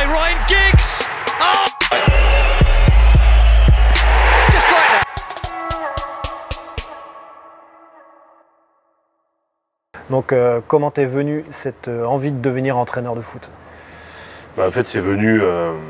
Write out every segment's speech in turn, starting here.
Ryan Giggs. Oh! Just like that. Donc comment t'es venu cette envie de devenir entraîneur de foot? Bah, en fait c'est venu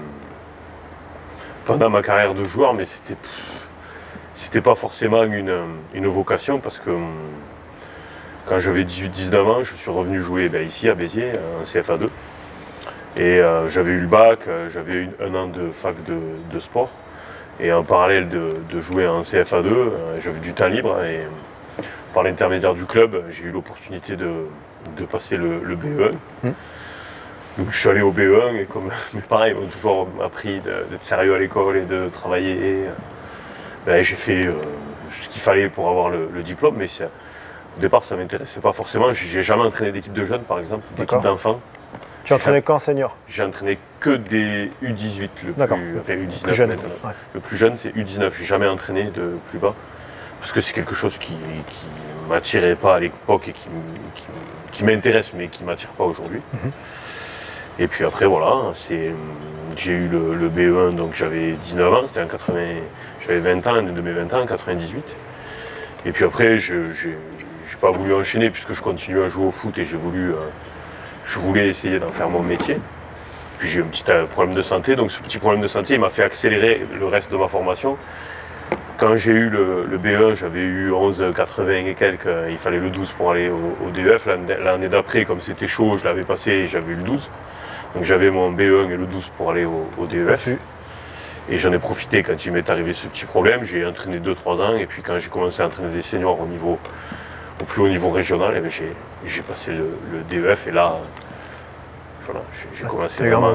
pendant ma carrière de joueur, mais c'était pas forcément une vocation, parce que quand j'avais 18-19 ans, je suis revenu jouer ici à Béziers, en CFA2. Et j'avais eu le bac, j'avais eu un an de fac de sport. Et en parallèle de jouer en CFA2, j'avais du temps libre. Et par l'intermédiaire du club, j'ai eu l'opportunité de passer le BE1. Donc je suis allé au BE1 et comme mes parents m'ont toujours appris d'être sérieux à l'école et de travailler, j'ai fait ce qu'il fallait pour avoir le diplôme. Mais au départ, ça ne m'intéressait pas forcément. J'ai jamais entraîné d'équipe de jeunes, par exemple, d'équipe d'enfants. Tu entraînais qu'en senior? J'ai entraîné que des U18, enfin U19 plus jeune, maintenant. ouais. Le plus jeune, c'est U19. Je n'ai jamais entraîné de plus bas, parce que c'est quelque chose qui ne m'attirait pas à l'époque et qui m'intéresse, mais qui ne m'attire pas aujourd'hui. Et puis après, voilà, j'ai eu le BE1, donc j'avais 19 ans, c'était en 80, j'avais 20 ans, de mes 20 ans, en 98. Et puis après, je n'ai pas voulu enchaîner, puisque je continuais à jouer au foot et je voulais essayer d'en faire mon métier. Puis j'ai eu un petit problème de santé, donc ce petit problème de santé il m'a fait accélérer le reste de ma formation. Quand j'ai eu le BE1, j'avais eu 11,80 et quelques, il fallait le 12 pour aller au DEF. L'année d'après, comme c'était chaud, je l'avais passé et j'avais eu le 12. Donc j'avais mon BE1 et le 12 pour aller au DEF. Et j'en ai profité quand il m'est arrivé ce petit problème. J'ai entraîné 2-3 ans, et puis quand j'ai commencé à entraîner des seniors au plus haut niveau régional, j'ai passé le DEF, et là, voilà, j'ai commencé vraiment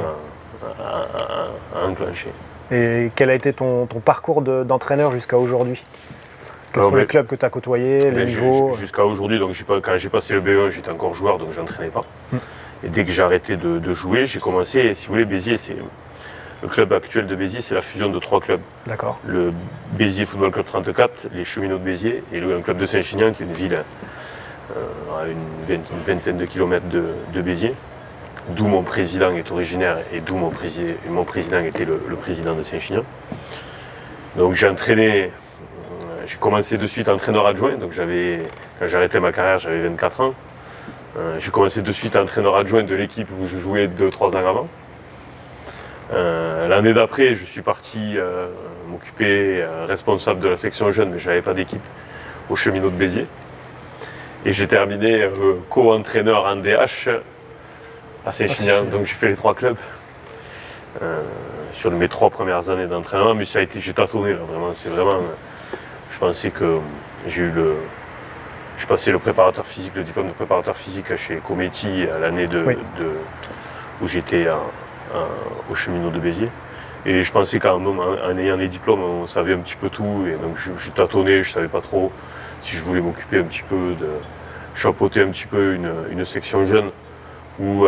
à enclencher. Et quel a été ton parcours d'entraîneur jusqu'à aujourd'hui? Quels sont les clubs que tu as côtoyés, les niveaux? Jusqu'à aujourd'hui, donc quand j'ai passé le BE1, j'étais encore joueur, donc je n'entraînais pas. Et dès que j'ai arrêté de jouer, j'ai commencé, si vous voulez, Béziers, le club actuel de Béziers, c'est la fusion de 3 clubs. D'accord. Le Béziers Football Club 34, les Cheminots de Béziers, et un club de Saint-Chinian, qui est une ville à une vingtaine de kilomètres de Béziers, d'où mon président est originaire et d'où mon président était le président de Saint-Chinian. Donc j'ai commencé de suite entraîneur adjoint, donc quand j'ai arrêté ma carrière, j'avais 24 ans. J'ai commencé de suite entraîneur adjoint de l'équipe où je jouais 2-3 ans avant. L'année d'après, je suis parti m'occuper responsable de la section jeune, mais je n'avais pas d'équipe, aux Cheminots de Béziers. Et j'ai terminé co-entraîneur en DH à Saint-Chinian, donc j'ai fait les 3 clubs sur mes 3 premières années d'entraînement, mais j'ai tâtonné là, vraiment, je pensais que j'ai passé le préparateur physique, le diplôme de préparateur physique chez Cometti à l'année où j'étais aux Cheminots de Béziers. Et je pensais qu'en ayant les diplômes, on savait un petit peu tout. Et donc j'ai tâtonné, je ne savais pas trop si je voulais m'occuper un petit peu chapeauter un petit peu une section jeune ou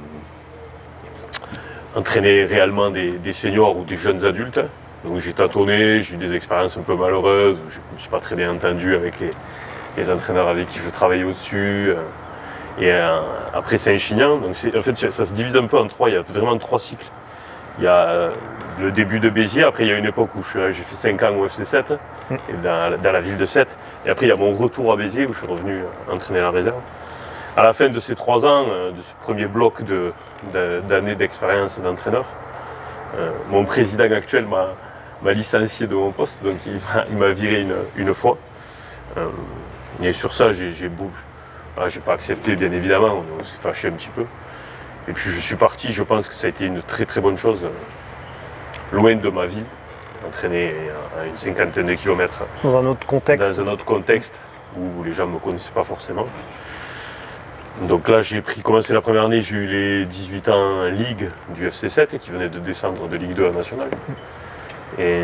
entraîner réellement des seniors ou des jeunes adultes. Donc j'ai tâtonné, j'ai eu des expériences un peu malheureuses, je ne me suis pas très bien entendu avec les entraîneurs avec qui je travaillais au-dessus. Et après Saint-Chinian, donc en fait ça se divise un peu en 3, il y a vraiment 3 cycles. Il y a le début de Béziers, après il y a une époque où j'ai fait 5 ans au FC 7, et dans la ville de 7. Et après il y a mon retour à Béziers où je suis revenu entraîner la réserve. À la fin de ces 3 ans, de ce premier bloc d'années d'expérience d'entraîneur, mon président actuel m'a licencié de mon poste, donc il m'a viré une fois. Et sur ça, j'ai pas accepté, bien évidemment, on s'est fâché un petit peu. Et puis je suis parti, je pense que ça a été une très très bonne chose, loin de ma ville, entraîner à une 50aine de kilomètres. Dans un autre contexte. Dans un autre contexte, où les gens ne me connaissaient pas forcément. Donc là, j'ai commencé la première année, j'ai eu les 18 ans en Ligue du FC 7, qui venait de descendre de Ligue 2 à National. Et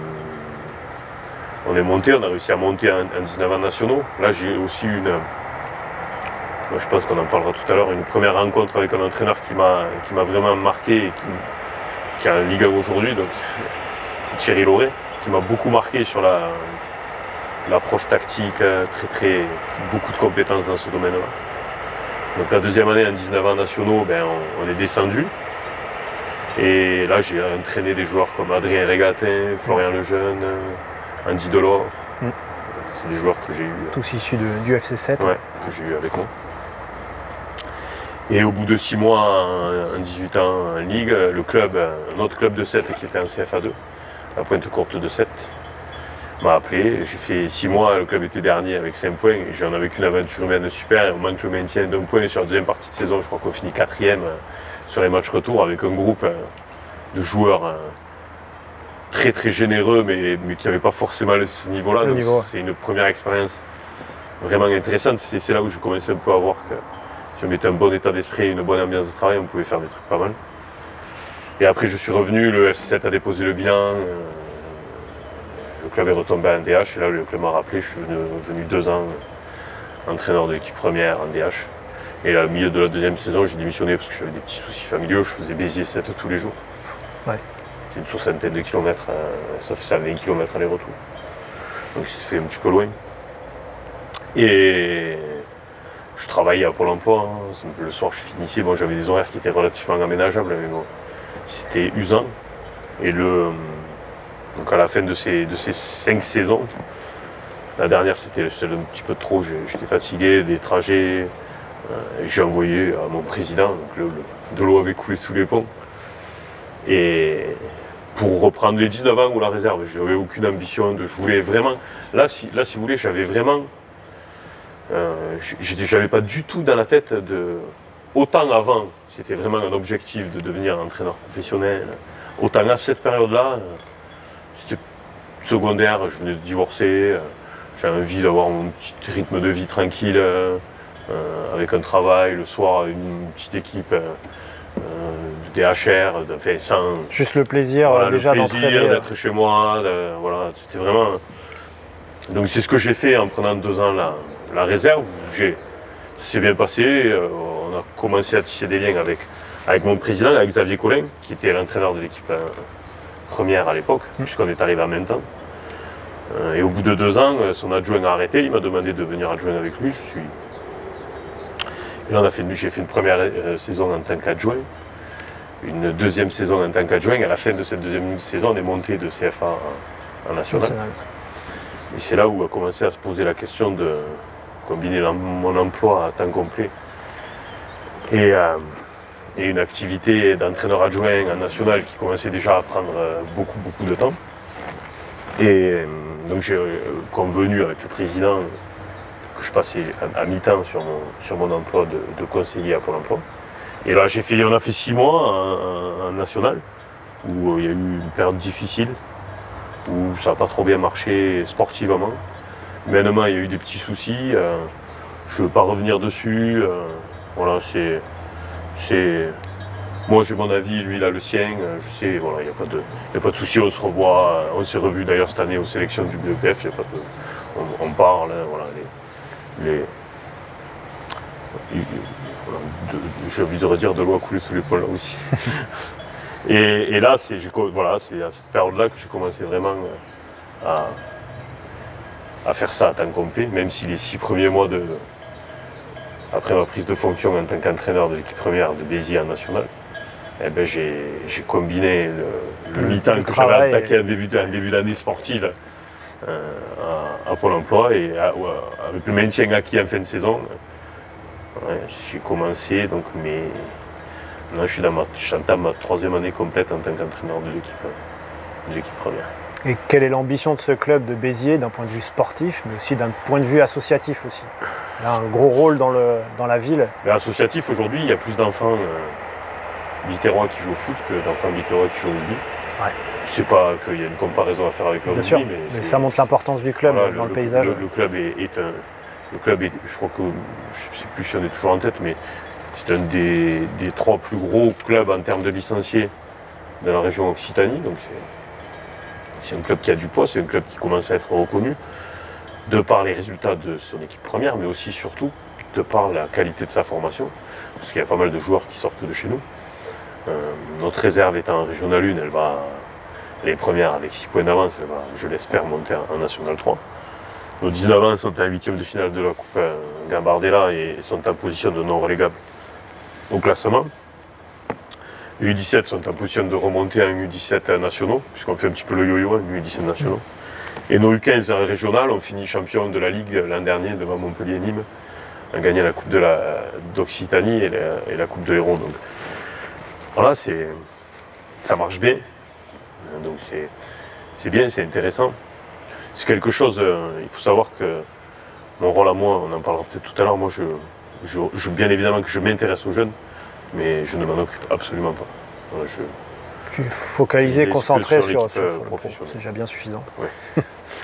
on a réussi à monter en 19 ans nationaux. Là, j'ai aussi eu je pense qu'on en parlera tout à l'heure, une première rencontre avec un entraîneur qui m'a vraiment marqué et qui est en Ligue 1 aujourd'hui, donc c'est Thierry Lauré, qui m'a beaucoup marqué sur l'approche tactique, beaucoup de compétences dans ce domaine-là. Donc la deuxième année, en 19 ans nationaux, on est descendu. Et là, j'ai entraîné des joueurs comme Adrien Régatin, Florian Lejeune, Andy Delors. C'est des joueurs que j'ai eu. Tous issus du FC 7. Ouais, que j'ai eu avec moi. Et au bout de 6 mois, en 18 ans en Ligue, le club, un autre club de 7 qui était en CFA2, la Pointe Courte de 7, m'a appelé. J'ai fait 6 mois, le club était dernier avec 5 points. J'en ai vécu une aventure humaine super. Et on manque le maintien d'un point sur la deuxième partie de saison. Je crois qu'on finit 4e sur les matchs retour avec un groupe de joueurs très très généreux, mais qui n'avaient pas forcément ce niveau-là. Donc c'est une première expérience vraiment intéressante. C'est là où j'ai commencé un peu à voir que si on mettait un bon état d'esprit et une bonne ambiance de travail, on pouvait faire des trucs pas mal. Et après, je suis revenu, le FC7 a déposé le bilan, le club est retombé en DH, et là, le club m'a rappelé, je suis venu 2 ans entraîneur de l'équipe première en DH. Et là, au milieu de la deuxième saison, j'ai démissionné parce que j'avais des petits soucis familiaux, je faisais Béziers 7 tous les jours. Ouais. C'est une soixantaine de kilomètres, ça fait 20 km aller-retour. Donc j'ai fait un petit peu loin. Et je travaillais à Pôle emploi, le soir je finissais, bon, j'avais des horaires qui étaient relativement aménageables, mais bon, c'était usant. Et donc à la fin de ces 5 saisons, la dernière c'était un petit peu trop, j'étais fatigué, des trajets, j'ai envoyé à mon président, donc de l'eau avait coulé sous les ponts. Et pour reprendre les 19 ans ou la réserve, je n'avais aucune ambition, je voulais vraiment, là si vous voulez, j'avais vraiment, j'avais pas du tout dans la tête autant avant, c'était vraiment un objectif de devenir entraîneur professionnel, autant à cette période-là, c'était secondaire, je venais de divorcer, j'avais envie d'avoir mon petit rythme de vie tranquille, avec un travail, le soir une petite équipe de DHR, sans... Juste le plaisir voilà, déjà d'entraîner. Le plaisir d'être chez moi, voilà, c'était vraiment... Donc c'est ce que j'ai fait en prenant 2 ans la réserve, c'est bien passé, on a commencé à tisser des liens avec mon président, avec Xavier Collin, qui était l'entraîneur de l'équipe première à l'époque, puisqu'on est arrivé en même temps. Et au bout de 2 ans, son adjoint a arrêté, il m'a demandé de venir adjoindre avec lui. Et là, j'ai fait une première saison en tant qu'adjoint, une deuxième saison en tant qu'adjoint. À la fin de cette deuxième saison, on est monté de CFA en national. Et c'est là où a commencé à se poser la question de combiner mon emploi à temps complet et une activité d'entraîneur adjoint en national qui commençait déjà à prendre beaucoup de temps. Et donc j'ai convenu avec le président que je passais à mi-temps sur mon emploi de conseiller à Pôle emploi. Et là on a fait 6 mois en national, où il y a eu une période difficile, où ça n'a pas trop bien marché sportivement. Humainement, il y a eu des petits soucis, je ne veux pas revenir dessus. Voilà, moi j'ai mon avis, lui il a le sien, je sais, voilà, il n'y a pas de souci, on se revoit, on s'est revu d'ailleurs cette année aux sélections du BEPF, on parle, voilà, j'ai envie de redire de l'eau a coulé sous l'épaule là aussi. et là, c'est à cette période-là que j'ai commencé vraiment à faire ça à temps complet, même si les 6 premiers mois après ma prise de fonction en tant qu'entraîneur de l'équipe première de Béziers en national, eh ben j'ai combiné le mi-temps que j'avais attaqué en début d'année sportive à Pôle emploi et avec le maintien acquis en fin de saison. J'ai commencé, donc là j'entame ma 3e année complète en tant qu'entraîneur de l'équipe première. Et quelle est l'ambition de ce club de Béziers d'un point de vue sportif, mais aussi d'un point de vue associatif aussi? Il a un gros rôle dans la ville. Mais associatif, aujourd'hui, il y a plus d'enfants biterrois qui jouent au foot que d'enfants biterrois qui jouent au rugby. Ouais. C'est pas qu'il y a une comparaison à faire avec le Bien rugby, sûr, mais ça montre l'importance du club dans le paysage. Le club est, je crois que, je ne sais plus si on est toujours en tête, mais c'est un des 3 plus gros clubs en termes de licenciés dans la région Occitanie. Donc c'est un club qui a du poids, c'est un club qui commence à être reconnu, de par les résultats de son équipe première, mais aussi surtout de par la qualité de sa formation, parce qu'il y a pas mal de joueurs qui sortent de chez nous. Notre réserve étant en Régional 1, elle est première avec 6 points d'avance, elle va, je l'espère, monter en National 3. Nos 19 ans sont en 8e de finale de la Coupe Gambardella et sont en position de non relégable au classement. Les U17 sont en position de remonter à un U17 nationaux, puisqu'on fait un petit peu le yo-yo, un U17 nationaux. Et nos U15 régionales ont fini champion de la Ligue l'an dernier devant Montpellier-Nîmes, ont gagné la Coupe d'Occitanie et la Coupe de l'Hérault. Donc voilà, ça marche bien. Donc c'est bien, c'est intéressant. C'est quelque chose, il faut savoir que mon rôle à moi, on en parlera peut-être tout à l'heure, moi bien évidemment que je m'intéresse aux jeunes, mais je ne m'en occupe absolument pas. Voilà, tu es focalisé, concentré sur le professionnel. C'est déjà bien suffisant. Ouais.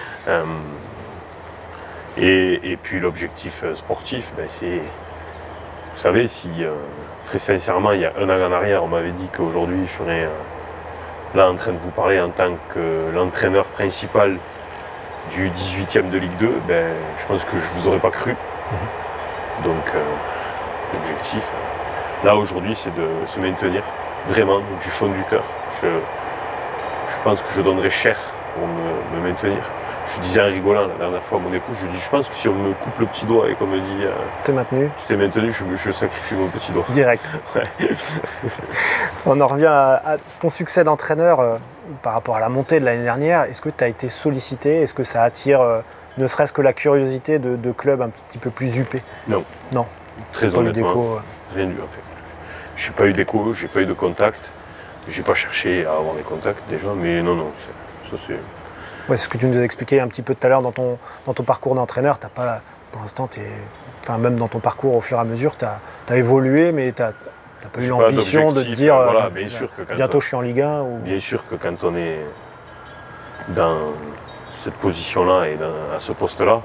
Et puis l'objectif sportif, ben c'est, vous savez, si très sincèrement, il y a un an en arrière, on m'avait dit qu'aujourd'hui je serais là en train de vous parler en tant que l'entraîneur principal du 18e de Ligue 2, ben, je pense que je ne vous aurais pas cru. Donc l'objectif, là aujourd'hui, c'est de se maintenir vraiment du fond du cœur. Je pense que je donnerais cher pour me maintenir. Je disais en rigolant la dernière fois à mon époux, je lui dis, je pense que si on me coupe le petit doigt et qu'on me dit t'es maintenu, tu t'es maintenu, je sacrifie mon petit doigt. Direct. Ouais. On en revient à ton succès d'entraîneur par rapport à la montée de l'année dernière. Est-ce que tu as été sollicité? Est-ce que ça attire ne serait-ce que la curiosité de clubs un petit peu plus huppés? Non. Non. Très honnêtement, rien du tout en fait. J'ai pas eu d'écho, j'ai pas eu de contact. J'ai pas cherché à avoir des contacts déjà, mais non, ça c'est... Ouais, c'est ce que tu nous as expliqué un petit peu tout à l'heure dans ton parcours d'entraîneur. T'as pas, pour l'instant, même dans ton parcours au fur et à mesure, tu as évolué, mais tu n'as pas eu l'ambition de te dire voilà, bien sûr que bientôt je suis en Ligue 1 ou... Bien sûr que quand on est dans cette position-là et à ce poste-là,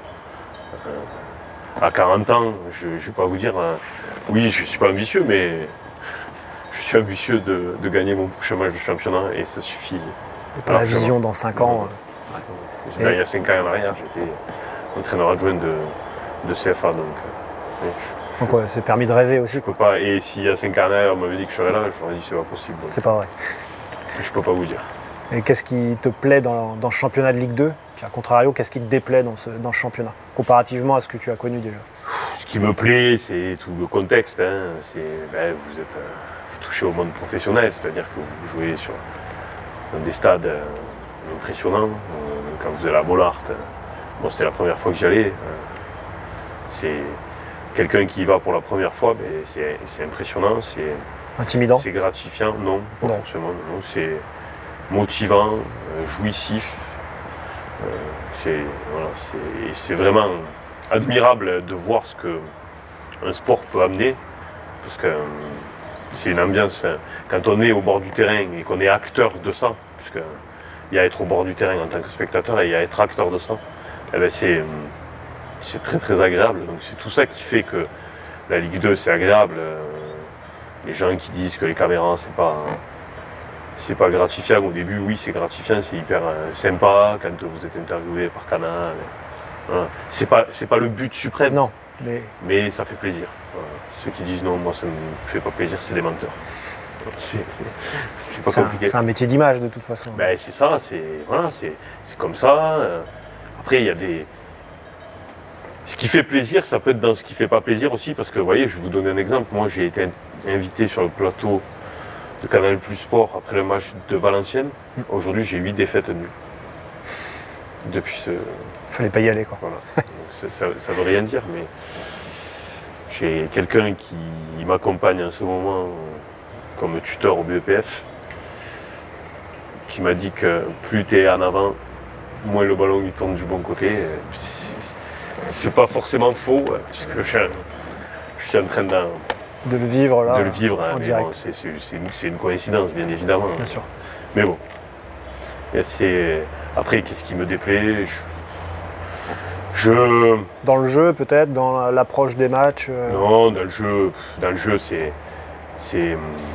à 40 ans, je ne vais pas vous dire, oui, je ne suis pas ambitieux, mais je suis ambitieux de gagner mon prochain match de championnat et ça suffit. Et pas la vision dans 5 ans. Il y a 5 ans en arrière, j'étais entraîneur adjoint de CFA. Donc ouais, c'est permis de rêver aussi. Je peux pas, et s'il y a 5 ans en arrière, on m'avait dit que je serais là, j'aurais dit c'est pas possible. C'est pas vrai. Je peux pas vous dire. Et qu'est-ce qui te plaît dans le championnat de Ligue 2? Puis à contrario, qu'est-ce qui te déplaît dans ce championnat, comparativement à ce que tu as connu déjà? Ce qui me plaît, c'est tout le contexte. Vous êtes touché au monde professionnel, c'est-à-dire que vous jouez sur des stades impressionnants. Quand vous allez à Bollaert, c'était la première fois que j'y allais. C'est quelqu'un qui y va pour la première fois, c'est impressionnant, c'est intimidant. C'est gratifiant, non, pas forcément. Non, c'est motivant, jouissif. C'est vraiment admirable de voir ce qu'un sport peut amener, parce que c'est une ambiance, quand on est au bord du terrain et qu'on est acteur de ça, puisqu'il y a être au bord du terrain en tant que spectateur et il y a être acteur de ça, c'est très très agréable. Donc c'est tout ça qui fait que la Ligue 2 c'est agréable. Les gens qui disent que les caméras c'est pas gratifiant au début, oui c'est gratifiant, c'est hyper sympa quand vous êtes interviewé par Canal. Voilà. C'est pas le but suprême. Non. Mais ça fait plaisir. Voilà. Ceux qui disent non, moi ça me fait pas plaisir, c'est des menteurs. C'est pas compliqué. C'est un métier d'image de toute façon. C'est ça, c'est comme ça. Après il y a des... Ce qui fait plaisir, ça peut être dans ce qui fait pas plaisir aussi, parce que vous voyez, je vais vous donner un exemple. Moi j'ai été invité sur le plateau de Canal Plus Sport après le match de Valenciennes. Aujourd'hui j'ai 8 défaites nulles. Depuis ce... Fallait pas y aller quoi. Voilà. Ça veut rien dire, mais j'ai quelqu'un qui m'accompagne en ce moment comme tuteur au BEPF qui m'a dit que plus tu es en avant, moins le ballon il tourne du bon côté. C'est pas forcément faux, puisque je suis en train de le vivre là. De le vivre, en direct. Bon, c'est une coïncidence, bien évidemment. Bien sûr. Mais bon. Après, qu'est-ce qui me déplaît? Dans le jeu, peut-être, dans l'approche des matchs Non, dans le jeu, c'est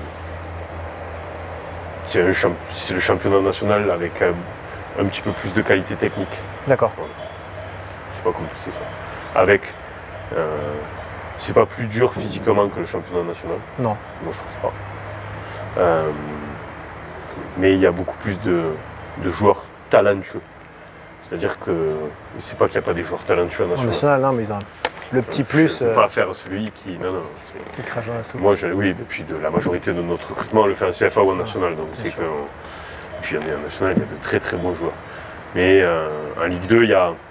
le championnat national avec un petit peu plus de qualité technique. D'accord. Voilà. C'est pas compliqué ça. Avec, c'est pas plus dur physiquement que le championnat national. Non. Moi je trouve pas. Mais il y a beaucoup plus de joueurs talentueux. C'est-à-dire que c'est pas qu'il n'y a pas des joueurs talentueux en national. En national, non, mais le petit plus. Je ne peux pas faire celui qui. Non, non. Qui crache dans la soupe. Moi, oui, et puis la majorité de notre recrutement, on le fait en CFA ou en national. Donc c'est que. Et puis en national, il y a de très très bons joueurs. Mais en Ligue 2, il y a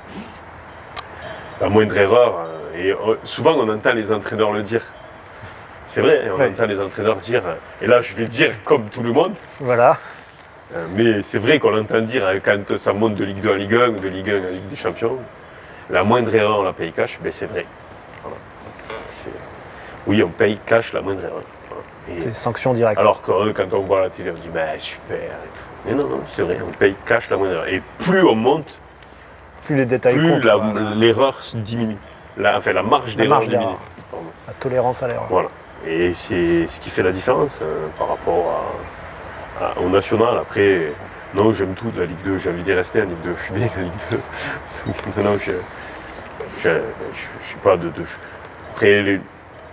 la moindre erreur. Et souvent, on entend les entraîneurs le dire. C'est vrai, on entend les entraîneurs dire. Et là, je vais dire comme tout le monde. Voilà. Mais c'est vrai qu'on l'entend dire quand ça monte de Ligue 2 à Ligue 1 ou de Ligue 1 à Ligue des Champions. La moindre erreur, on la paye cash, ben c'est vrai. Voilà. Oui, on paye cash la moindre erreur. Voilà. C'est sanction directe. Alors que quand on voit la télé, on dit ben super. Mais non, non, c'est vrai, on paye cash la moindre erreur. Et plus on monte, plus les détails plus comptent. l'erreur diminue. La marge d'erreur diminue. La tolérance à l'erreur. Voilà. Et c'est ce qui fait la différence par rapport au national. Après, non, j'aime tout de la Ligue 2, j'ai envie d'y rester en Ligue 2, je suis bien en Ligue 2. Non, je suis pas de. Après, le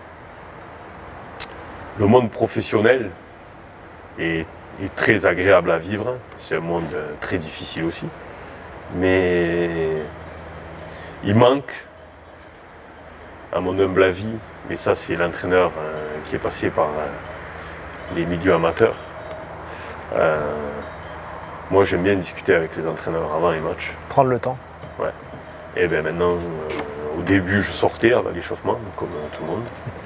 monde professionnel est très agréable à vivre, c'est un monde très difficile aussi. Mais il manque, à mon humble avis, et ça c'est l'entraîneur qui est passé par les milieux amateurs. Moi j'aime bien discuter avec les entraîneurs avant les matchs. Prendre le temps. Ouais. Et bien maintenant, au début je sortais à l'échauffement, comme tout le monde.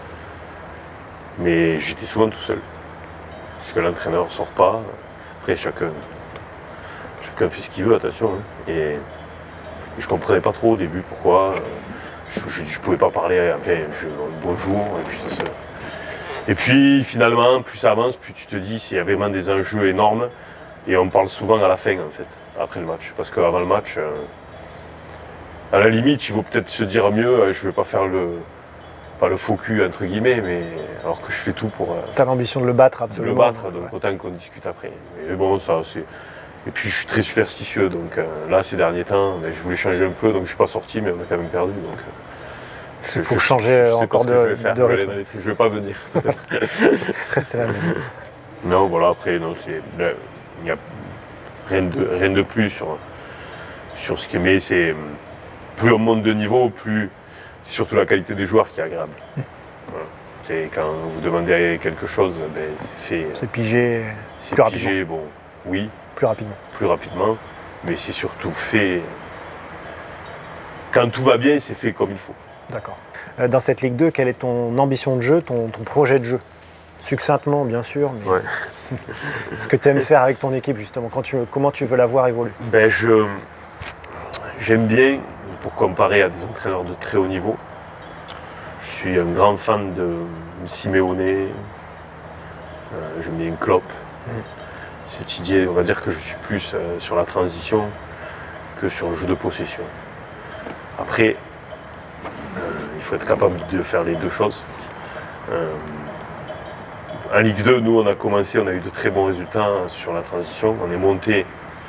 Mais j'étais souvent tout seul. Parce que l'entraîneur ne sort pas. Après chacun fait ce qu'il veut, attention. Hein. Et je ne comprenais pas trop au début pourquoi. Je ne pouvais pas parler, enfin, bonjour, et puis ça se... Et puis finalement, plus ça avance, plus tu te dis s'il y a vraiment des enjeux énormes. Et on parle souvent à la fin en fait, après le match. Parce qu'avant le match, à la limite, il vaut peut-être se dire mieux, je ne vais pas faire pas le faux cul entre guillemets, mais alors que je fais tout pour... T'as l'ambition de le battre absolument. De le battre, donc autant qu'on discute après. Mais bon, ça c'est... Et puis je suis très superstitieux, donc là ces derniers temps, je voulais changer un peu, donc je ne suis pas sorti, mais on a quand même perdu. Donc, il faut changer encore de rythme. Je ne vais pas venir. Restez là. Non, voilà, après, non, il n'y a rien de plus sur ce qui est. Mais c'est plus on monte de niveau, plus c'est surtout la qualité des joueurs qui est agréable. Voilà. C'est quand vous demandez quelque chose, ben, c'est fait. C'est pigé. C'est plus pigé, rapidement. bon, oui. Plus rapidement. Mais c'est surtout fait. Quand tout va bien, c'est fait comme il faut. D'accord. Dans cette Ligue 2, quelle est ton ambition de jeu, ton projet de jeu? Succinctement, bien sûr, mais ouais. Ce que tu aimes faire avec ton équipe, justement, comment tu veux la voir évoluer? Ben, j'aime bien, pour comparer à des entraîneurs de très haut niveau, je suis un grand fan de Simeone, j'aime bien Klopp. Cette idée, on va dire que je suis plus sur la transition que sur le jeu de possession. Après, il faut être capable de faire les deux choses. En Ligue 2, nous on a commencé, on a eu de très bons résultats sur la transition. On est monté.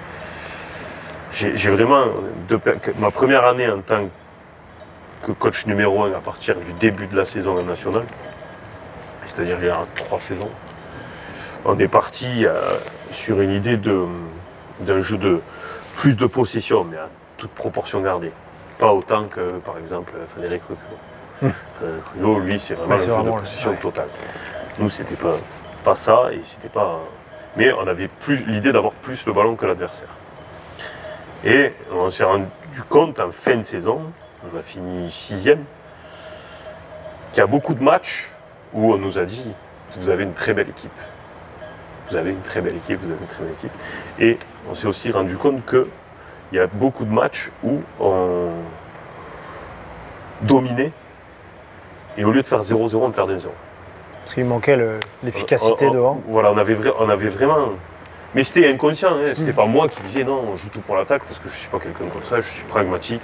J'ai vraiment, ma première année en tant que coach numéro 1 à partir du début de la saison en national, c'est-à-dire il y a 3 saisons, on est parti sur une idée d'un jeu de plus de possession, mais à toute proportion gardée. Pas autant que, par exemple, Frédéric Reclot. Frédéric Reclot, lui, c'est vraiment le jeu de possession totale. Nous, c'était pas ça, et c'était pas... Mais on avait l'idée d'avoir plus le ballon que l'adversaire. Et on s'est rendu compte, en fin de saison, on a fini 6e, qu'il y a beaucoup de matchs où on nous a dit « vous avez une très belle équipe ». Vous avez une très belle équipe, vous avez une très belle équipe. Et on s'est aussi rendu compte qu'il y a beaucoup de matchs où on dominait et au lieu de faire 0-0, on perdait 0. Parce qu'il manquait l'efficacité devant. Voilà, on avait vraiment... Mais c'était inconscient, hein. C'était pas moi qui disais non, on joue tout pour l'attaque, parce que je suis pas quelqu'un comme ça, je suis pragmatique.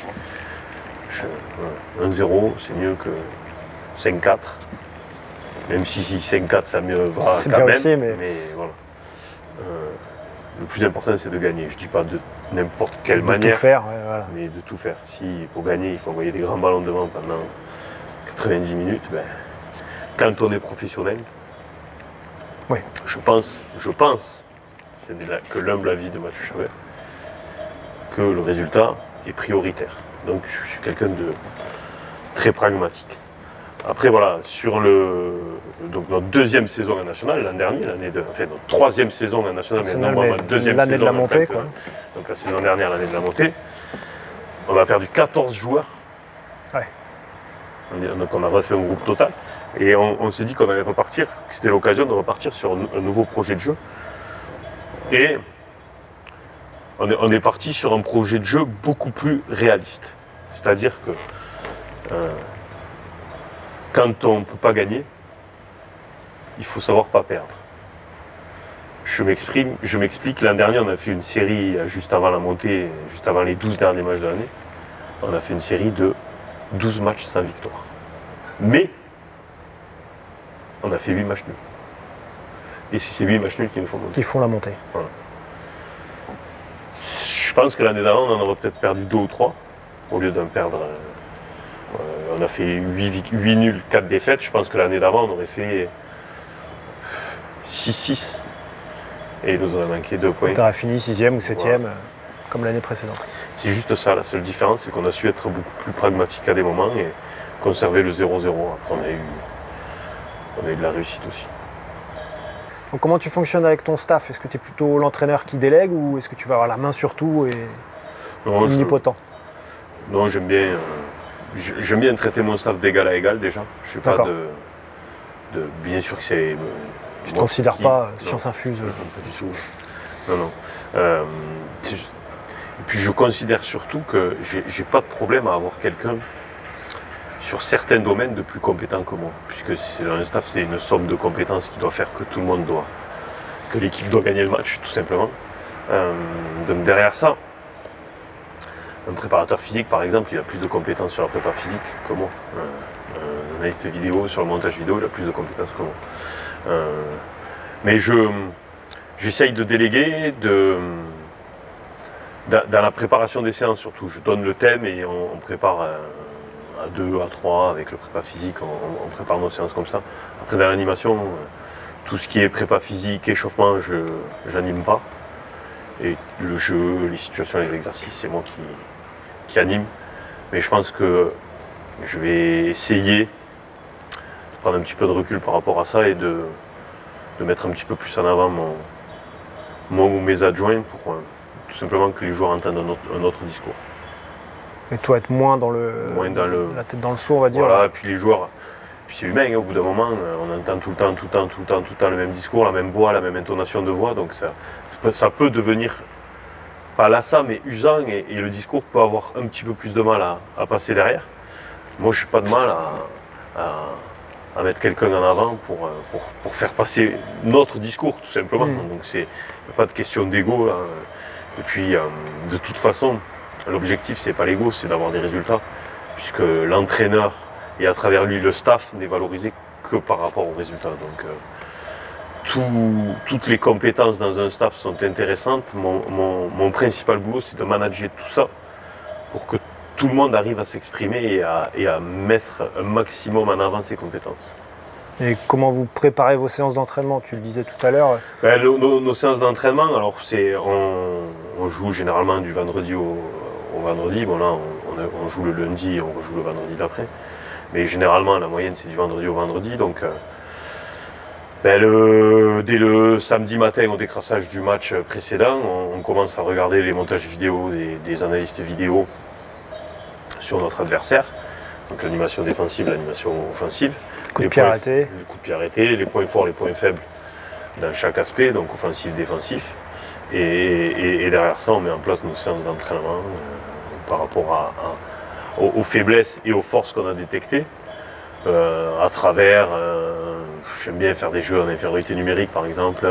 1-0, c'est mieux que 5-4. Même si 5-4, ça me va quand même. Aussi, mais voilà. Le plus important, c'est de gagner. Je ne dis pas de n'importe quelle manière, tout faire, voilà. Mais de tout faire. Si pour gagner, il faut envoyer des grands ballons devant pendant 90 minutes, ben, quand on est professionnel, oui. je pense, c'est que l'humble avis de Mathieu Chabert, que le résultat est prioritaire. Donc je suis quelqu'un de très pragmatique. Après voilà, sur donc notre deuxième saison en national, l'an dernier, notre troisième saison en national, mais deuxième l'année saison de la montée, quoi. Donc la saison dernière, l'année de la montée, on a perdu 14 joueurs. Ouais. Donc on a refait un groupe total. Et on s'est dit qu'on allait repartir, que c'était l'occasion de repartir sur un nouveau projet de jeu. Et on est parti sur un projet de jeu beaucoup plus réaliste. C'est-à-dire que quand on ne peut pas gagner, il faut savoir pas perdre. Je m'explique. L'an dernier, on a fait une série juste avant la montée, juste avant les 12 derniers matchs de l'année. On a fait une série de 12 matchs sans victoire. Mais on a fait 8 matchs nuls. Et c'est ces 8 matchs nuls qui nous font monter. Qui font la montée. Voilà. Je pense que l'année d'avant, on en aurait peut-être perdu 2 ou 3, au lieu d'en perdre. On a fait 8 nuls, 4 défaites. Je pense que l'année d'avant, on aurait fait 6-6. Et il nous aurait manqué 2 points. Tu aurais fini 6e ou 7e, Voilà. comme l'année précédente. C'est juste ça, la seule différence, c'est qu'on a su être beaucoup plus pragmatique à des moments et conserver le 0-0. Après, on a eu de la réussite aussi. Donc comment tu fonctionnes avec ton staff? Est-ce que tu es plutôt l'entraîneur qui délègue ou est-ce que tu vas avoir la main sur tout et omnipotent? Non, j'aime bien traiter mon staff d'égal à égal déjà. Je sais pas bien sûr que c'est. Tu ne te considères pas science infuse? Non, pas du tout. Non. Et puis je considère surtout que j'ai pas de problème à avoir quelqu'un sur certains domaines de plus compétent que moi. Puisque un staff, c'est une somme de compétences qui doit faire que tout le monde que l'équipe doit gagner le match, tout simplement. Donc derrière ça, un préparateur physique, par exemple, il a plus de compétences sur la prépa physique que moi. Un analyste vidéo, sur le montage vidéo, il a plus de compétences que moi. Mais j'essaye de déléguer, dans la préparation des séances surtout. Je donne le thème et on prépare à 2, à 3 avec le prépa physique, on prépare nos séances comme ça. Après dans l'animation, tout ce qui est prépa physique, échauffement, j'anime pas. Et le jeu, les situations, les exercices, c'est moi qui anime. Mais je pense que je vais essayer de prendre un petit peu de recul par rapport à ça et de mettre un petit peu plus en avant moi ou mes adjoints pour tout simplement que les joueurs entendent un autre discours. Et toi être moins dans la tête dans le seau, on va dire. Voilà, et puis les joueurs, puis c'est humain, hein, au bout d'un moment, on entend tout le temps le même discours, la même voix, la même intonation de voix, donc ça peut devenir, pas lassant, mais usant, et le discours peut avoir un petit peu plus de mal à passer derrière. Moi, je n'ai pas de mal à mettre quelqu'un en avant pour faire passer notre discours, tout simplement. Donc il n'y a pas de question d'ego. Et puis, de toute façon, l'objectif, c'est pas l'ego, c'est d'avoir des résultats, puisque l'entraîneur et à travers lui le staff n'est valorisé que par rapport aux résultats. Donc toutes les compétences dans un staff sont intéressantes. Mon principal boulot, c'est de manager tout ça pour que tout le monde arrive à s'exprimer et à mettre un maximum en avant ses compétences. Et comment vous préparez vos séances d'entraînement? Tu le disais tout à l'heure. Nos séances d'entraînement, alors on joue généralement du vendredi au vendredi. Bon là, on joue le lundi et on rejoue le vendredi d'après. Mais généralement, la moyenne, c'est du vendredi au vendredi. Donc, dès le samedi matin, au décrassage du match précédent, on commence à regarder les montages vidéo des analystes vidéo sur notre adversaire. Donc l'animation défensive, l'animation offensive. Coup de pied arrêté. Les coups de pied arrêtés, les points forts, les points faibles dans chaque aspect, donc offensif, défensif. Et derrière ça, on met en place nos séances d'entraînement par rapport aux faiblesses et aux forces qu'on a détectées. À travers, j'aime bien faire des jeux en infériorité numérique par exemple,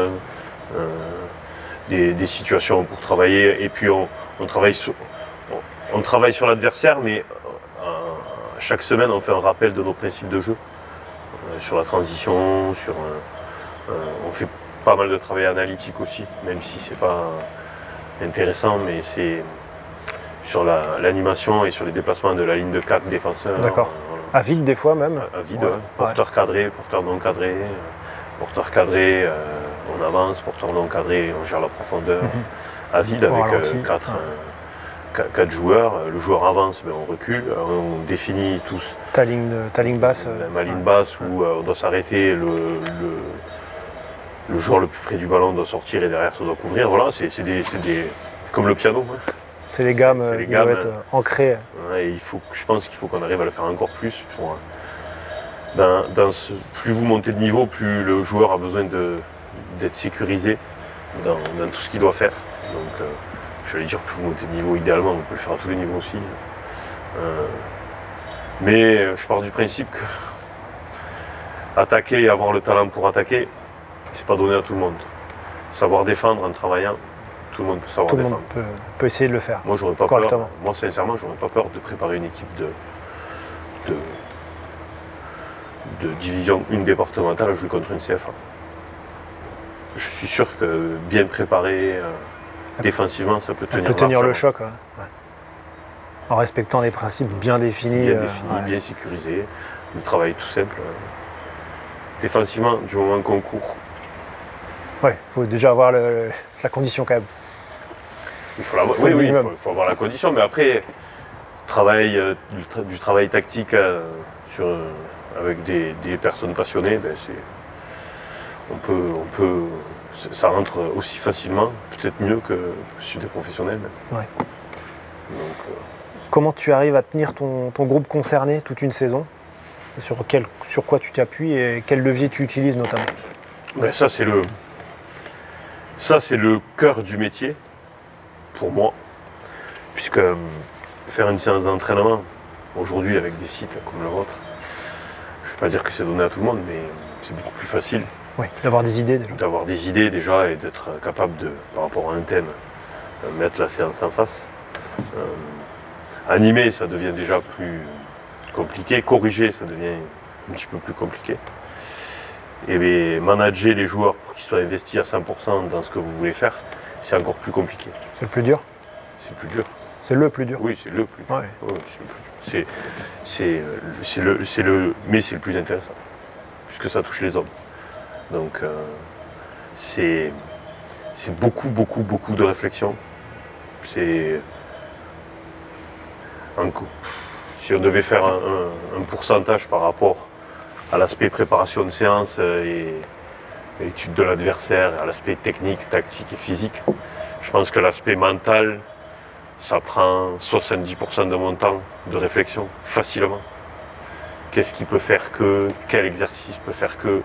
des situations pour travailler, et puis on travaille sur l'adversaire, mais chaque semaine on fait un rappel de nos principes de jeu, sur la transition, on fait pas mal de travail analytique aussi, même si c'est pas intéressant, mais c'est sur l'animation et sur les déplacements de la ligne de 4 défenseurs. D'accord. À vide des fois même. À vide, ouais. Porteur cadré, porteur non cadré. Porteur cadré, on avance, porteur non cadré, on gère la profondeur. À vide avec 4 joueurs, le joueur avance, ben, on recule, on définit tous Ta ligne basse. ma ligne basse où on doit s'arrêter, le joueur le plus près du ballon doit sortir et derrière ça doit couvrir. Voilà, c'est comme le piano. Hein. C'est les gammes C'est les qui gammes, doivent être ancrées. Ouais, je pense qu'il faut qu'on arrive à le faire encore plus. Plus vous montez de niveau, plus le joueur a besoin d'être sécurisé dans tout ce qu'il doit faire. Donc, j'allais dire plus vous montez de niveau, idéalement, on peut le faire à tous les niveaux aussi. Mais je pars du principe que attaquer et avoir le talent pour attaquer, c'est pas donné à tout le monde. Savoir défendre en travaillant, tout le monde peut savoir Tout le défendre. monde peut essayer de le faire. Moi, j'aurais pas peur. Correctement. Moi, sincèrement, j'aurais pas peur de préparer une équipe de division 1 départementale à jouer contre une CFA. Je suis sûr que bien préparé défensivement, ça peut tenir. On peut tenir le largement. choc. Ouais. En respectant des principes bien définis. Bien défini, ouais. bien sécurisé. Le travail tout simple. Défensivement, du moment qu'on court, Ouais, il faut déjà avoir la condition quand même. il faut l'avoir. C'est Oui, le oui, minimum. il faut avoir la condition. Mais après, du travail tactique avec des personnes passionnées, ben ça rentre aussi facilement, peut-être mieux que chez des professionnels. Ouais. Donc, Comment tu arrives à tenir ton groupe concerné toute une saison? Sur quoi tu t'appuies et quel levier tu utilises notamment? ben ça c'est le cœur du métier pour moi, puisque faire une séance d'entraînement aujourd'hui avec des sites comme le vôtre, je ne vais pas dire que c'est donné à tout le monde, mais c'est beaucoup plus facile Oui, d'avoir des idées déjà. d'avoir des idées déjà et d'être capable de, par rapport à un thème, mettre la séance en face. Animer, ça devient déjà plus compliqué. Corriger, ça devient un petit peu plus compliqué. Et bien, manager les joueurs pour qu'ils soient investis à 100% dans ce que vous voulez faire, c'est encore plus compliqué. C'est le plus dur? C'est plus dur. C'est le plus dur. Oui, c'est le plus dur. Ouais. Oui, c'est le plus dur. Mais c'est le plus intéressant, puisque ça touche les hommes. Donc, c'est beaucoup, beaucoup, beaucoup de réflexion. Si on devait faire un pourcentage par rapport à l'aspect préparation de séance et étude de l'adversaire, à l'aspect technique, tactique et physique, je pense que l'aspect mental, ça prend 70% de mon temps de réflexion, facilement. Qu'est-ce qui peut faire que, quel exercice peut faire que,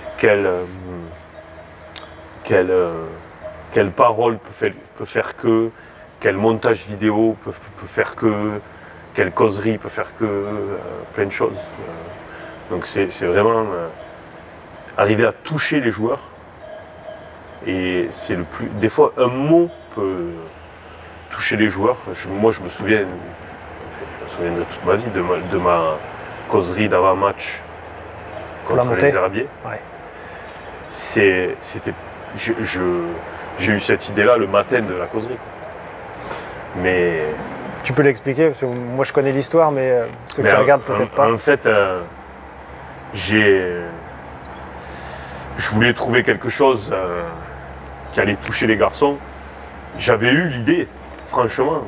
quelle parole peut faire que, quel montage vidéo peut faire que, quelle causerie peut faire que, plein de choses. Donc c'est vraiment arriver à toucher les joueurs. Et c'est le plus. Des fois, un mot peut toucher les joueurs. Moi, je me souviens de toute ma vie de ma causerie d'avant-match contre les Herbiers. Ouais. J'ai eu cette idée-là le matin de la causerie. Mais Tu peux l'expliquer, parce que moi je connais l'histoire, mais ceux qui regardent peut-être pas. En fait, je voulais trouver quelque chose qui allait toucher les garçons. J'avais eu l'idée, franchement,